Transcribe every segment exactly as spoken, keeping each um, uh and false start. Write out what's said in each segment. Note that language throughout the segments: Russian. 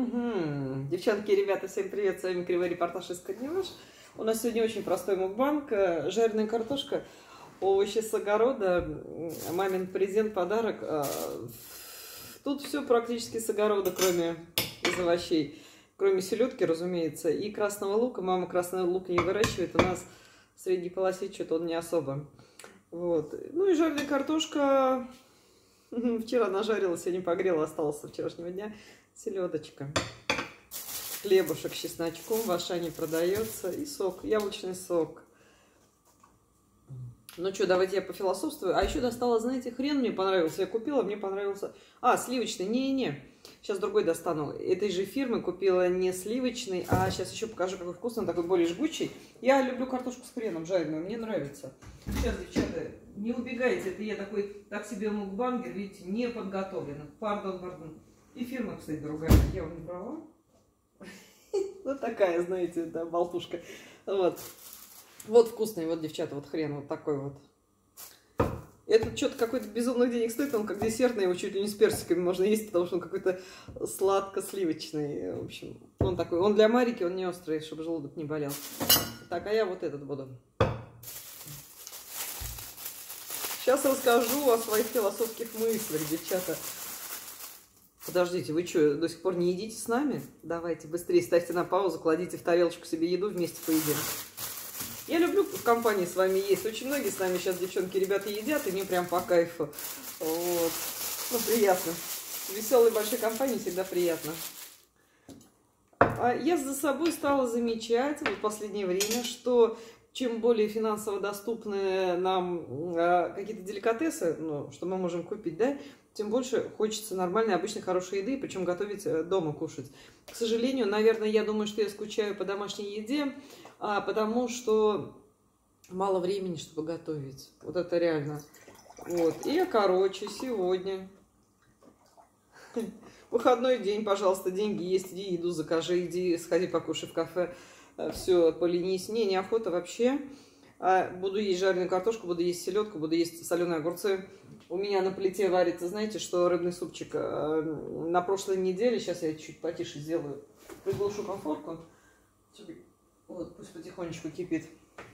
Угу. Девчонки и ребята, всем привет, с вами Кривой репортаж из Кадневаш. У нас сегодня очень простой мукбанг, жареная картошка, овощи с огорода, мамин презент, подарок. Тут все практически с огорода, кроме из овощей, кроме селедки, разумеется, и красного лука. Мама красный лук не выращивает, у нас в средней полосе что-то он не особо. Вот. Ну и жареная картошка. Вчера нажарила, сегодня погрела, осталось со вчерашнего дня. Селедочка. Хлебушек с чесночком в Ашане продается. И сок, яблочный сок. Ну что, давайте я пофилософствую. А еще достала, знаете, хрен мне понравился. Я купила, мне понравился... А, сливочный. Не-не-не. Сейчас другой достану. Этой же фирмы купила не сливочный, а сейчас еще покажу, какой вкусный, такой более жгучий. Я люблю картошку с хреном жареную, мне нравится. Сейчас, девчата, не убегайте. Это я такой, так себе мукбангер, видите, не подготовлен. Пардон, пардон. И фирма, кстати, другая. Я вам не права? Вот такая, знаете, да, болтушка. Вот. Вот вкусный, вот, девчата, вот хрен вот такой вот. Это что-то какой-то безумных денег стоит, он как десертный, его чуть ли не с персиками можно есть, потому что он какой-то сладко-сливочный. В общем, он такой, он для Марики, он не острый, чтобы желудок не болел. Так, а я вот этот буду. Сейчас расскажу о своих философских мыслях, девчата. Подождите, вы что, до сих пор не едите с нами? Давайте быстрее ставьте на паузу, кладите в тарелочку себе еду, вместе поедим. Я люблю в компании с вами есть. Очень многие с нами сейчас, девчонки, ребята, едят, и мне прям по кайфу. Вот. Ну, приятно. Веселой большой компании всегда приятно. А я за собой стала замечать в последнее время, что чем более финансово доступны нам а, какие-то деликатесы, ну, что мы можем купить, да, тем больше хочется нормальной, обычной, хорошей еды, причем готовить дома, кушать. К сожалению, наверное, я думаю, что я скучаю по домашней еде, а, потому что мало времени, чтобы готовить. Вот это реально. Вот. И я, короче, сегодня... Выходной день, пожалуйста, деньги есть, иди еду закажи, иди, сходи покушай в кафе. Все, поленись. Не, неохота вообще. Буду есть жареную картошку, буду есть селедку, буду есть соленые огурцы. У меня на плите варится, знаете, что рыбный супчик на прошлой неделе. Сейчас я чуть потише сделаю. Приглушу конфорку. Вот, пусть потихонечку кипит.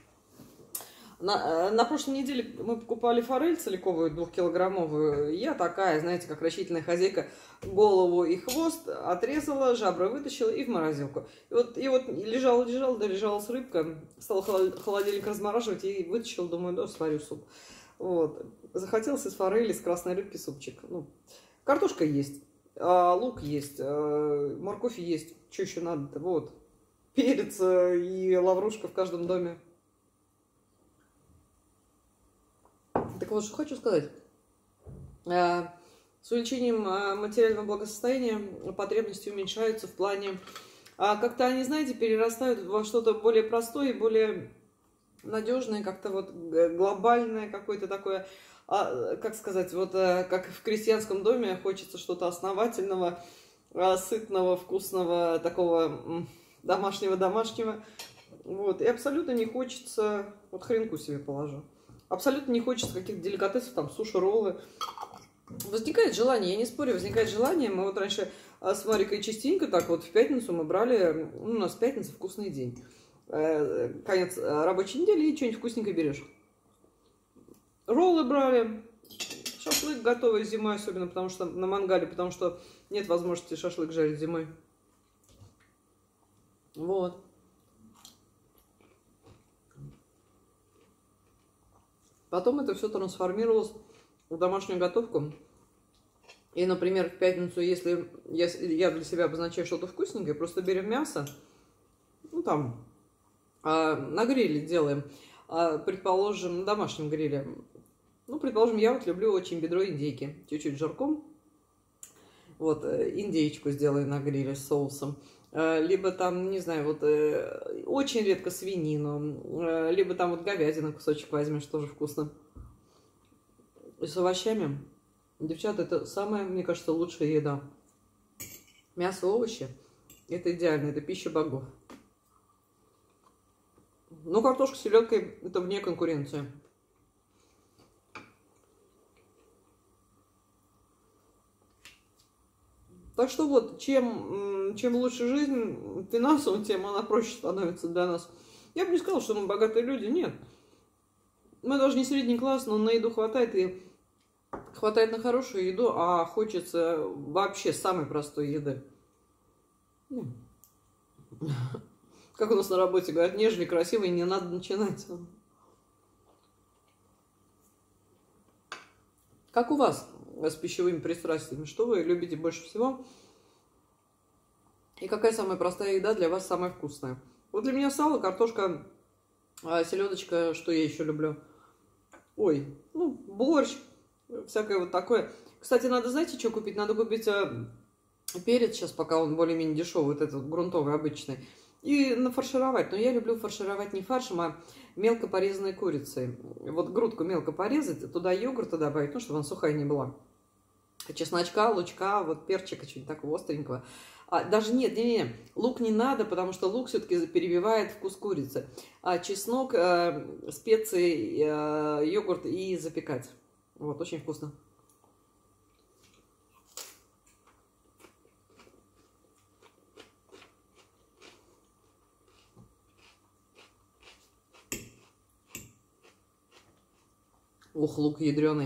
На, на прошлой неделе мы покупали форель целиковую, двухкилограммовую. Я такая, знаете, как рачительная хозяйка, голову и хвост отрезала, жабры вытащила и в морозилку. И вот, и вот лежала, лежала, да лежала с рыбка, стала холодильник размораживать и вытащила, думаю, да, сварю суп. Вот. Захотелось из форели, из красной рыбки супчик. Ну, картошка есть, а, лук есть, а, морковь есть. Что еще надо-то? Вот. Перец и лаврушка в каждом доме. Так вот, что хочу сказать. С увеличением материального благосостояния потребности уменьшаются в плане... Как-то они, знаете, перерастают во что-то более простое и более надежное, как-то вот глобальное какое-то такое... Как сказать, вот как в крестьянском доме хочется что-то основательного, сытного, вкусного, такого домашнего-домашнего. Вот. И абсолютно не хочется... Вот хренку себе положу. Абсолютно не хочется каких-то деликатесов, там, суши-роллы. Возникает желание, я не спорю, возникает желание. Мы вот раньше с Марикой частенько так вот в пятницу мы брали, ну, у нас пятница вкусный день. Конец рабочей недели и что-нибудь вкусненькое берешь. Роллы брали, шашлык готовый зимой, особенно потому что на мангале, потому что нет возможности шашлык жарить зимой. Вот. Потом это все трансформировалось в домашнюю готовку. И, например, в пятницу, если я, я для себя обозначаю что-то вкусненькое, просто берем мясо, ну там, а, на гриле делаем, а, предположим, на домашнем гриле. Ну, предположим, я вот люблю очень бедро индейки, чуть-чуть жарком. Вот, индейочку сделаю на гриле с соусом. Либо там, не знаю, вот э, очень редко свинину, э, либо там вот говядину кусочек возьмешь, тоже вкусно. И с овощами, девчата, это самая, мне кажется, лучшая еда. Мясо, овощи, это идеально, это пища богов. Ну, картошка с селедкой, это вне конкуренции. Так что вот, чем, чем лучше жизнь финансово, тем она проще становится для нас. Я бы не сказала, что мы богатые люди, нет. Мы даже не средний класс, но на еду хватает, и хватает на хорошую еду, а хочется вообще самой простой еды. Как у нас на работе говорят, нежели красиво, и не надо начинать. Как у вас с пищевыми пристрастиями? Что вы любите больше всего? И какая самая простая еда для вас самая вкусная? Вот для меня сало, картошка, селедочка, что я еще люблю? Ой, ну, борщ, всякое вот такое. Кстати, надо, знаете, что купить? Надо купить а, перец сейчас, пока он более-менее дешевый, вот этот грунтовый, обычный. И нафаршировать. Но я люблю фаршировать не фаршем, а мелко порезанной курицей. Вот грудку мелко порезать, туда йогурта добавить, ну, чтобы она сухая не была. Чесночка, лучка, вот перчика, что-нибудь такого остренького. А, даже нет, не, не, лук не надо, потому что лук все-таки перебивает вкус курицы. А чеснок, э, специи, э, йогурт и запекать. Вот, очень вкусно. Ух, лук ядреный.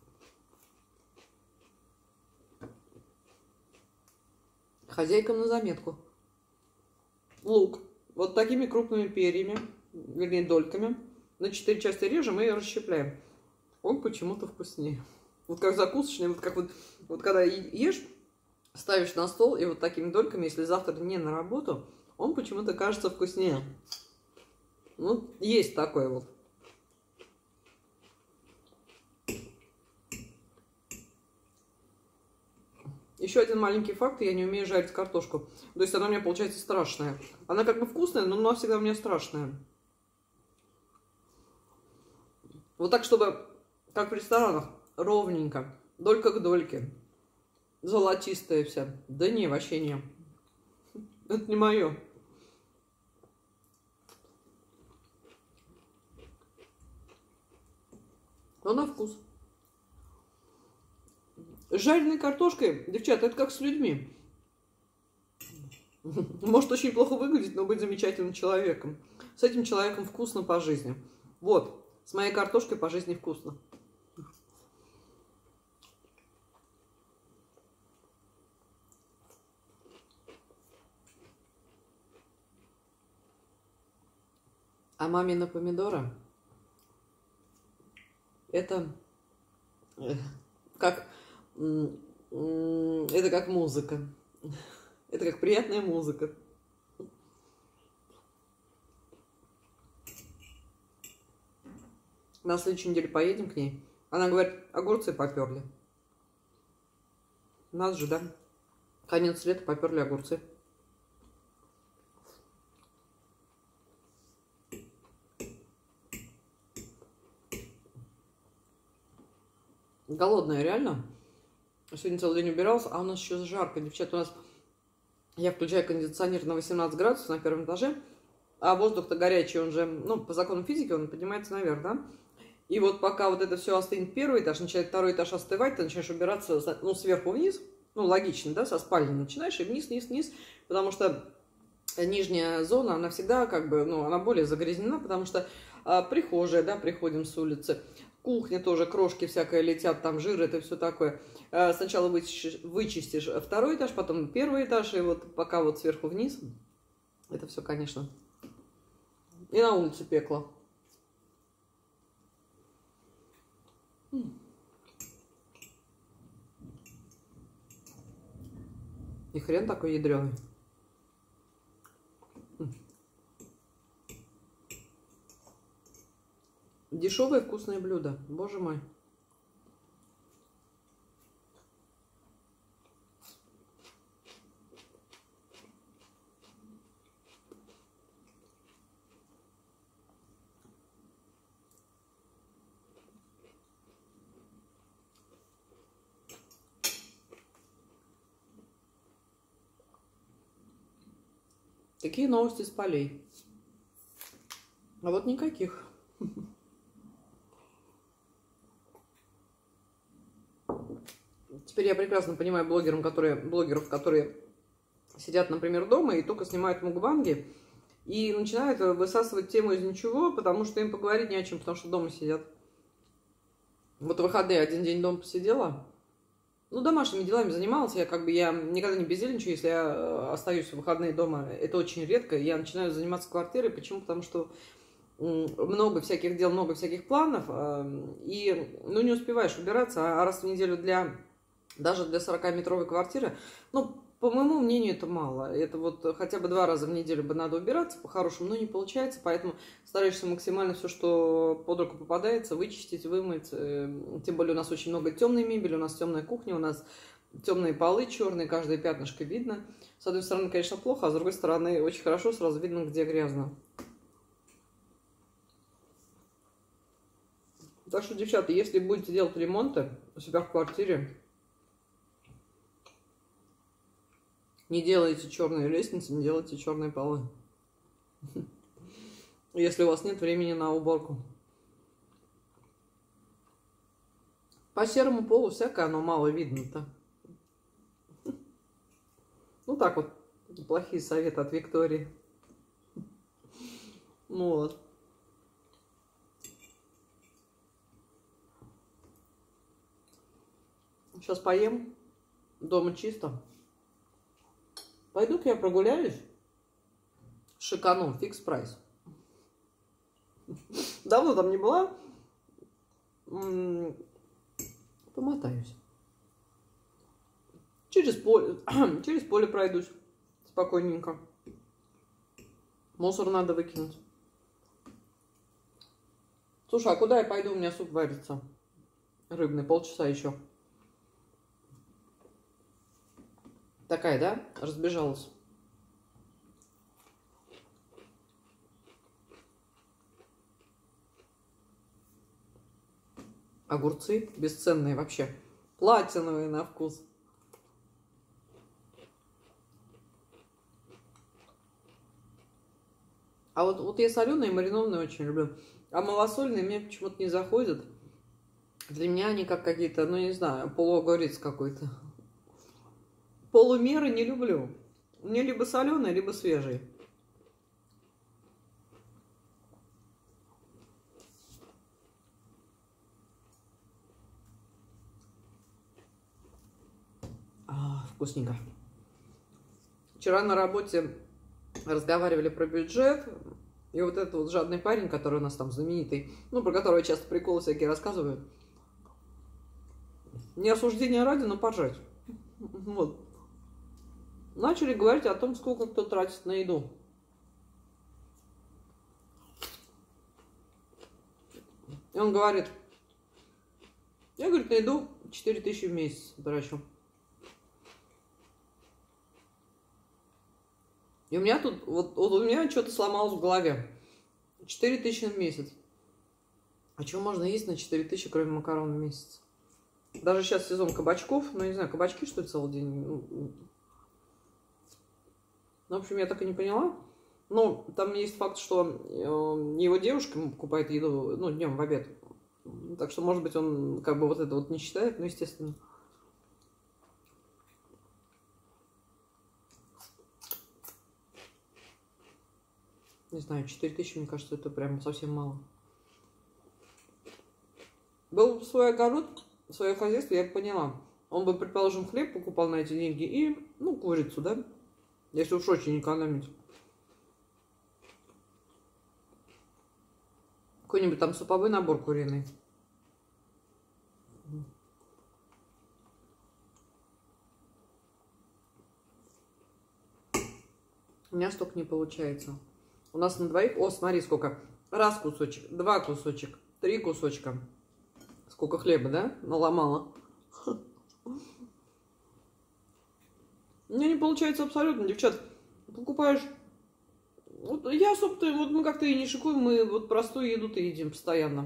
Хозяйкам на заметку. Лук вот такими крупными перьями, вернее дольками, на четыре части режем и расщепляем. Он почему-то вкуснее. Вот как закусочный, вот как вот, вот когда ешь, ставишь на стол и вот такими дольками, если завтра не на работу, он почему-то кажется вкуснее. Ну, есть такое вот. Еще один маленький факт, я не умею жарить картошку. То есть она у меня получается страшная. Она как бы вкусная, но она всегда у меня страшная. Вот так, чтобы, как в ресторанах, ровненько, долька к дольке, золотистая вся. Да не, вообще не. Это не мое. Но на вкус. С жареной картошкой, девчата, это как с людьми. Может очень плохо выглядеть, но быть замечательным человеком. С этим человеком вкусно по жизни. Вот, с моей картошкой по жизни вкусно. А мамина помидора это как... Это как музыка. Это как приятная музыка. На следующей неделе поедем к ней. Она говорит, огурцы поперли. Нас же, да? Конец лета, поперли огурцы. Голодная, реально. Сегодня целый день убирался, а у нас еще жарко. Девчата, у нас... Я включаю кондиционер на восемнадцать градусов на первом этаже, а воздух-то горячий, он же, ну, по закону физики, он поднимается наверх, да? И вот пока вот это все остынет, первый этаж, начинает второй этаж остывать, ты начинаешь убираться, ну, сверху вниз, ну, логично, да, со спальни начинаешь, и вниз, вниз, вниз, потому что нижняя зона, она всегда, как бы, ну, она более загрязнена, потому что а, прихожая, да, приходим с улицы, кухня тоже, крошки всякое летят, там жир, это все такое. Сначала вычистишь, вычистишь второй этаж, потом первый этаж, и вот пока вот сверху вниз, это все, конечно. И на улице пекло. И хрен такой ядреный. Дешевое вкусное блюдо, боже мой. Такие новости с полей. А вот никаких. Теперь Теперь я прекрасно понимаю блогерам, которые, блогеров, которые сидят, например, дома и только снимают мукбанги и начинают высасывать тему из ничего, потому что им поговорить не о чем, потому что дома сидят. Вот в выходные один день дома посидела, ну, домашними делами занималась, я как бы, я никогда не бездельничаю, если я остаюсь в выходные дома, это очень редко, я начинаю заниматься квартирой, почему? Потому что много всяких дел, много всяких планов, и, ну, не успеваешь убираться, а раз в неделю для, даже для сорокаметровой квартиры, ну, по моему мнению, это мало. Это вот хотя бы два раза в неделю бы надо убираться по-хорошему, но не получается, поэтому стараешься максимально все, что под руку попадается, вычистить, вымыть. Тем более у нас очень много темной мебели, у нас темная кухня, у нас темные полы черные, каждое пятнышко видно. С одной стороны, конечно, плохо, а с другой стороны, очень хорошо, сразу видно, где грязно. Так что, девчата, если будете делать ремонты у себя в квартире, не делайте черные лестницы, не делайте черные полы. Если у вас нет времени на уборку. По серому полу всякое, оно мало видно-то. Ну так вот, плохие советы от Виктории. Ну вот. Сейчас поем. Дома чисто. Пойду-ка я прогуляюсь. Шикану, фикс прайс. Давно там не была. Помотаюсь. Через поле, через поле пройдусь. Спокойненько. Мусор надо выкинуть. Слушай, а куда я пойду? У меня суп варится. Рыбный, полчаса еще. Такая, да? Разбежалась. Огурцы бесценные вообще. Платиновые на вкус. А вот, вот я соленые и маринованные очень люблю. А малосольные мне почему-то не заходят. Для меня они как какие-то, ну не знаю, полуогорец какой-то. Полумеры не люблю. Мне либо соленый, либо свежий. А, вкусненько. Вчера на работе разговаривали про бюджет. И вот этот вот жадный парень, который у нас там знаменитый, ну, про которого я часто приколы всякие рассказываю. Не осуждение ради, но поржать. Вот. Начали говорить о том, сколько кто тратит на еду. И он говорит, я, говорит, на еду четыре тысячи в месяц трачу. И у меня тут, вот, вот у меня что-то сломалось в голове. четыре тысячи в месяц. А что можно есть на четыре тысячи, кроме макарон в месяц? Даже сейчас сезон кабачков, ну, не знаю, кабачки, что ли, целый день? Ну, в общем, я так и не поняла. Но там есть факт, что его девушка покупает еду, ну, днем в обед. Так что, может быть, он как бы вот это вот не считает, ну, естественно. Не знаю, четыре тысячи, мне кажется, это прям совсем мало. Был бы свой огород, свое хозяйство, я бы поняла. Он бы, предположим, хлеб покупал на эти деньги и, ну, курицу, да? Если уж очень экономить. Какой-нибудь там суповой набор куриный. У меня столько не получается. У нас на двоих... О, смотри, сколько. Раз кусочек, два кусочек, три кусочка. Сколько хлеба, да? Наломала. У меня не получается абсолютно, девчат. Покупаешь... Вот я особо-то... Вот мы как-то и не шикуем, мы вот простую еду-то едим постоянно.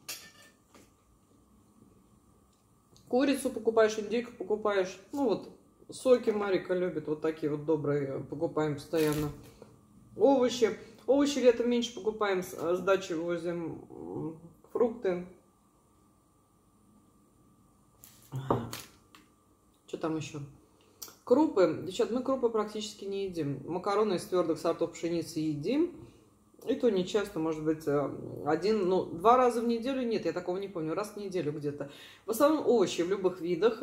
Курицу покупаешь, индейку покупаешь. Ну вот, соки Марика любит, вот такие вот добрые покупаем постоянно. Овощи. Овощи летом меньше покупаем, с дачи возим. Фрукты. Что там еще? Крупы. Девчат, мы крупы практически не едим. Макароны из твердых сортов пшеницы едим. И то не часто, может быть, один, ну, два раза в неделю. Нет, я такого не помню. Раз в неделю где-то. В основном овощи в любых видах.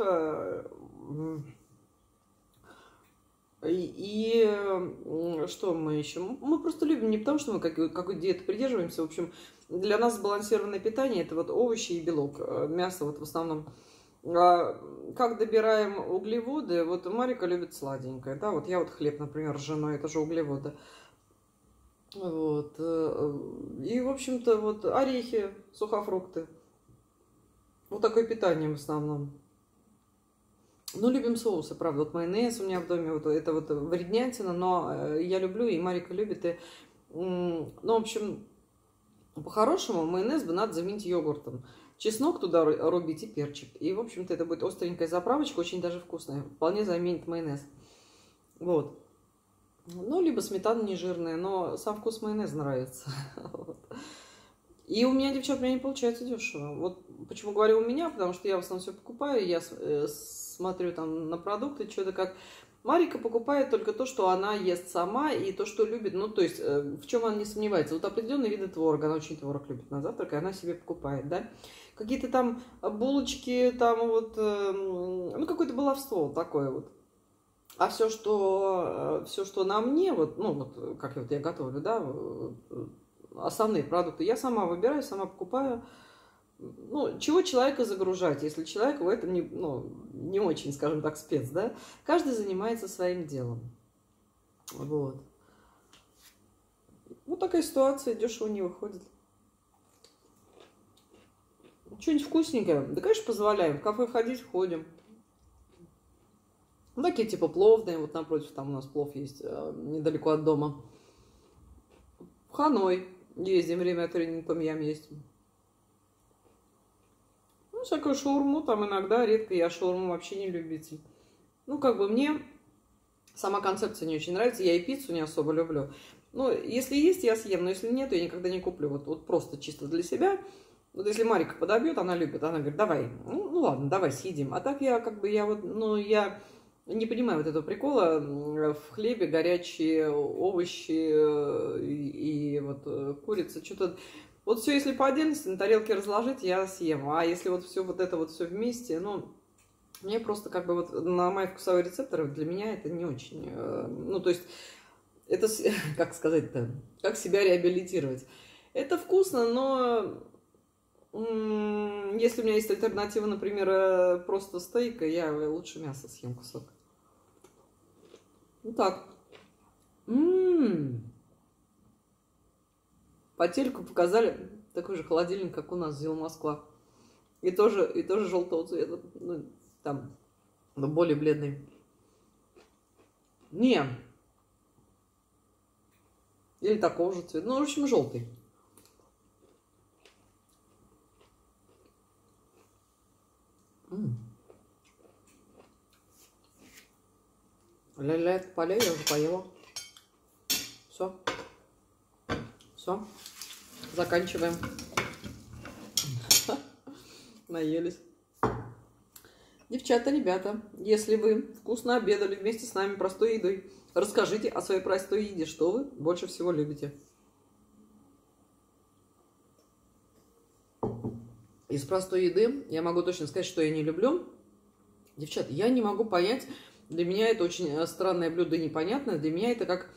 И, и что мы еще? Мы просто любим не потому, что мы какой, какой диеты придерживаемся. В общем, для нас сбалансированное питание – это вот овощи и белок. Мясо вот в основном. Как добираем углеводы? Вот Марика любит сладенькое. Да, вот я вот хлеб, например, ржаной, это же углеводы. Вот. И, в общем-то, вот орехи, сухофрукты. Вот такое питание в основном. Ну, любим соусы, правда. Вот майонез у меня в доме, вот это вот вреднятина, но я люблю, и Марика любит. И, ну, в общем, по-хорошему майонез бы надо заменить йогуртом. Чеснок туда рубить и перчик. И, в общем-то, это будет остренькая заправочка, очень даже вкусная. Вполне заменит майонез. Вот. Ну, либо сметана нежирная, но сам вкус майонеза нравится. Вот. И у меня, девчат, у меня не получается дешево. Вот почему говорю у меня, потому что я в основном все покупаю, я смотрю там на продукты, что-то как... Марика покупает только то, что она ест сама, и то, что любит, ну, то есть, в чем она не сомневается. Вот определенные виды творога, она очень творог любит на завтрак, и она себе покупает, да. Какие-то там булочки, там вот, ну, какое-то баловство такое вот. А все, что, все, что на мне, вот, ну, вот, как вот я готовлю, да, основные продукты, я сама выбираю, сама покупаю. Ну, чего человека загружать, если человек в этом не, ну, не очень, скажем так, спец, да? Каждый занимается своим делом. Вот. Вот такая ситуация, дешево не выходит. Что-нибудь вкусненькое? Да, конечно, позволяем. В кафе ходить, ходим. Ну, такие типа пловные, вот напротив, там у нас плов есть, недалеко от дома. В Ханой ездим, время от времени том-ям есть. Ну, всякую шаурму там иногда, редко, я шаурму вообще не любитель. Ну, как бы мне сама концепция не очень нравится, я и пиццу не особо люблю. Ну, если есть, я съем, но если нет, я никогда не куплю. Вот, вот просто чисто для себя. Вот если Марика подобьет, она любит, она говорит, давай, ну, ну ладно, давай съедим. А так я как бы, я вот, ну, я не понимаю вот этого прикола в хлебе горячие овощи и, и вот курица, что-то... Вот все, если по отдельности на тарелке разложить, я съем. А если вот все вот это вот все вместе, ну, мне просто как бы вот на мои вкусовые рецепторы для меня это не очень. Ну, то есть, это, как сказать-то, как себя реабилитировать. Это вкусно, но если у меня есть альтернатива, например, просто стейка, я лучше мясо съем кусок. Ну так. М-м-м. По телеку показали такой же холодильник, как у нас, Зил Москва. И тоже, и тоже желтого цвета. Ну, там, но более бледный. Не. Или такого же цвета. Ну, в общем, желтый. Ля-ля, это полей, я уже поела. Все. Все. Заканчиваем. Наелись. Девчата, ребята, если вы вкусно обедали вместе с нами простой едой, расскажите о своей простой еде, что вы больше всего любите. Из простой еды я могу точно сказать, что я не люблю. Девчата, я не могу понять, для меня это очень странное блюдо, непонятное. Для меня это как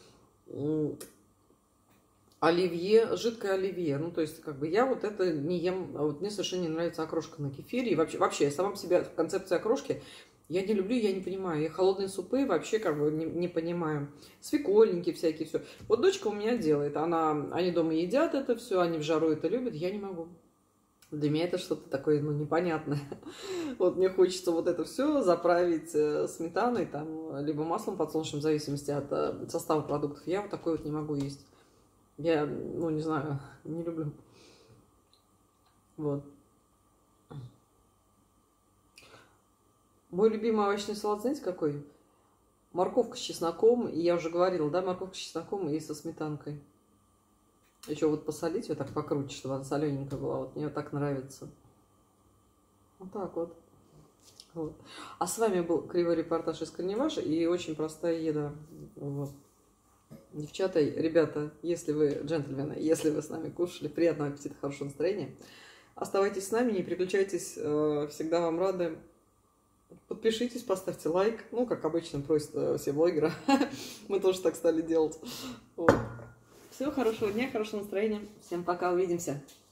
оливье, жидкое оливье. Ну, то есть, как бы я вот это не ем. А вот мне совершенно не нравится окрошка на кефире. И вообще, вообще я сама по себе в концепции окрошки я не люблю, я не понимаю. Я холодные супы вообще как бы не, не понимаю. Свекольники всякие, все. Вот дочка у меня делает. Она, они дома едят это все, они в жару это любят. Я не могу. Для меня это что-то такое, ну, непонятное. Вот мне хочется вот это все заправить сметаной, там, либо маслом подсолнечным, в зависимости от состава продуктов. Я вот такой вот не могу есть. Я, ну, не знаю, не люблю. Вот. Мой любимый овощной салат, знаете, какой? Морковка с чесноком. И я уже говорила, да, морковка с чесноком и со сметанкой. Еще вот посолить ее так покруче, чтобы она солененькая была. Вот мне вот так нравится. Вот так вот. Вот. А с вами был кривой репортаж из Корневажа и очень простая еда. Вот. Девчата, ребята, если вы, джентльмены, если вы с нами кушали, приятного аппетита, хорошего настроения. Оставайтесь с нами, не переключайтесь, всегда вам рады. Подпишитесь, поставьте лайк. Ну, как обычно просят все блогеры. Мы тоже так стали делать. Вот. Всего хорошего дня, хорошего настроения. Всем пока, увидимся.